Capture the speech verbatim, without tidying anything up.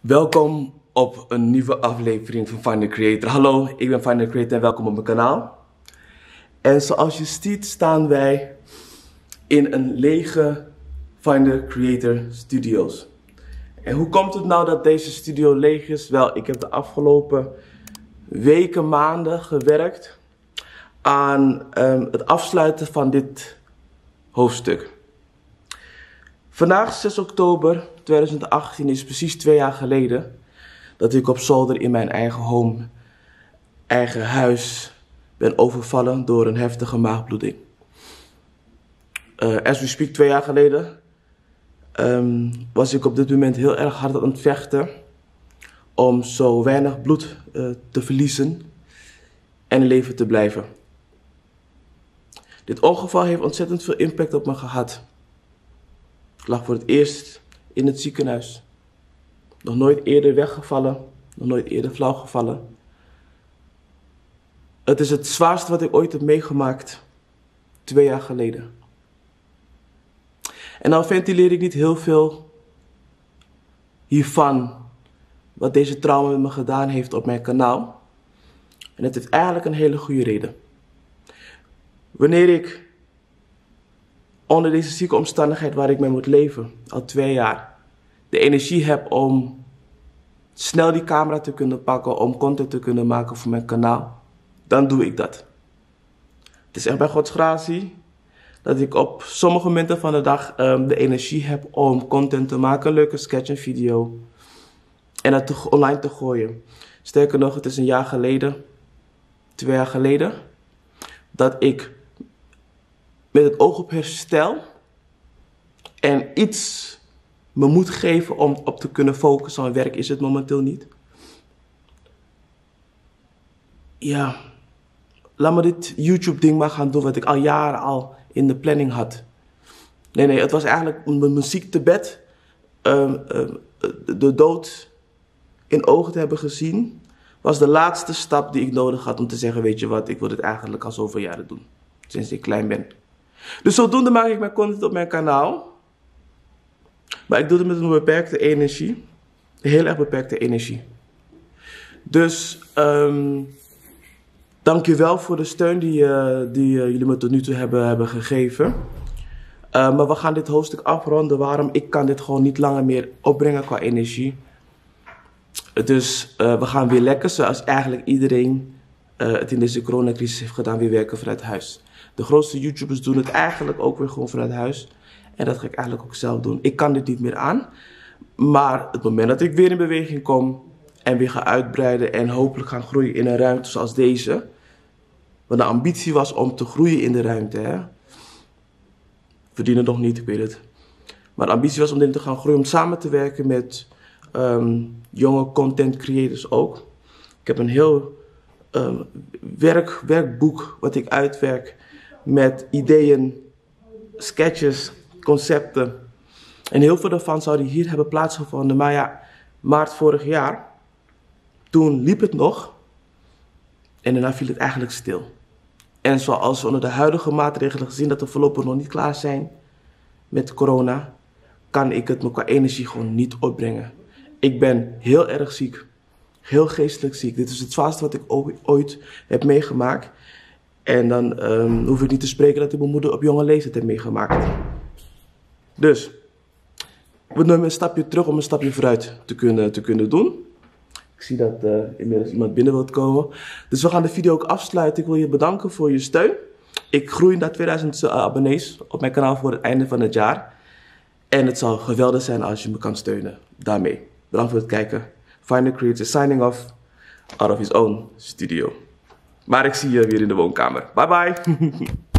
Welkom op een nieuwe aflevering van Find the Creator. Hallo, ik ben Find the Creator en welkom op mijn kanaal. En zoals je ziet staan wij in een lege Find the Creator Studios. En hoe komt het nou dat deze studio leeg is? Wel, ik heb de afgelopen weken, maanden gewerkt aan um, het afsluiten van dit hoofdstuk. Vandaag, zes oktober tweeduizend achttien, is precies twee jaar geleden dat ik op zolder in mijn eigen home, eigen huis, ben overvallen door een heftige maagbloeding. Uh, as we speak, twee jaar geleden um, was ik op dit moment heel erg hard aan het vechten om zo weinig bloed uh, te verliezen en in leven te blijven. Dit ongeval heeft ontzettend veel impact op me gehad. Ik lag voor het eerst in het ziekenhuis. Nog nooit eerder weggevallen. Nog nooit eerder flauw gevallen. Het is het zwaarste wat ik ooit heb meegemaakt. Twee jaar geleden. En nou ventileer ik niet heel veel hiervan. Wat deze trauma met me gedaan heeft op mijn kanaal. En het heeft eigenlijk een hele goede reden. Wanneer ik onder deze zieke omstandigheid waar ik mee moet leven, al twee jaar, de energie heb om snel die camera te kunnen pakken, om content te kunnen maken voor mijn kanaal, dan doe ik dat. Het is echt bij Gods gratie dat ik op sommige momenten van de dag um, de energie heb om content te maken, een leuke sketch en video, en dat te, online te gooien. Sterker nog, het is een jaar geleden, twee jaar geleden, dat ik met het oog op herstel en iets me moet geven om op te kunnen focussen. Mijn werk is het momenteel niet. Ja, laat me dit YouTube ding maar gaan doen wat ik al jaren al in de planning had. Nee, nee, het was eigenlijk om mijn ziektebed, um, um, de dood in ogen te hebben gezien, was de laatste stap die ik nodig had om te zeggen, weet je wat, ik wil dit eigenlijk al zoveel jaren doen. Sinds ik klein ben. Dus zodoende maak ik mijn content op mijn kanaal. Maar ik doe het met een beperkte energie. Een heel erg beperkte energie. Dus um, dank je wel voor de steun die, uh, die uh, jullie me tot nu toe hebben, hebben gegeven. Uh, maar we gaan dit hoofdstuk afronden. Waarom? Ik kan dit gewoon niet langer meer opbrengen qua energie. Dus uh, we gaan weer lekker, zoals eigenlijk iedereen uh, het in deze coronacrisis heeft gedaan, weer werken vanuit huis. De grootste YouTubers doen het eigenlijk ook weer gewoon vanuit huis. En dat ga ik eigenlijk ook zelf doen. Ik kan dit niet meer aan. Maar het moment dat ik weer in beweging kom en weer ga uitbreiden en hopelijk gaan groeien in een ruimte zoals deze. Want de ambitie was om te groeien in de ruimte. Hè? Verdienen nog niet, ik weet het. Maar de ambitie was om dit te gaan groeien, om samen te werken met um, jonge content creators ook. Ik heb een heel um, werk, werkboek wat ik uitwerk met ideeën, sketches, concepten. En heel veel daarvan zouden hier hebben plaatsgevonden. Maar ja, maart vorig jaar, toen liep het nog. En daarna viel het eigenlijk stil. En zoals we onder de huidige maatregelen gezien dat we voorlopig nog niet klaar zijn met corona, kan ik het me qua energie gewoon niet opbrengen. Ik ben heel erg ziek. Heel geestelijk ziek. Dit is het zwaarste wat ik ooit heb meegemaakt. En dan um, hoef ik niet te spreken dat ik mijn moeder op jonge leeftijd heb meegemaakt. Dus, we nemen een stapje terug om een stapje vooruit te kunnen, te kunnen doen. Ik zie dat uh, inmiddels iemand binnen wilt komen. Dus we gaan de video ook afsluiten. Ik wil je bedanken voor je steun. Ik groei naar tweeduizend uh, abonnees op mijn kanaal voor het einde van het jaar. En het zou geweldig zijn als je me kan steunen daarmee. Bedankt voor het kijken. Find the Creator signing off out of his own studio. Maar ik zie je weer in de woonkamer. Bye bye.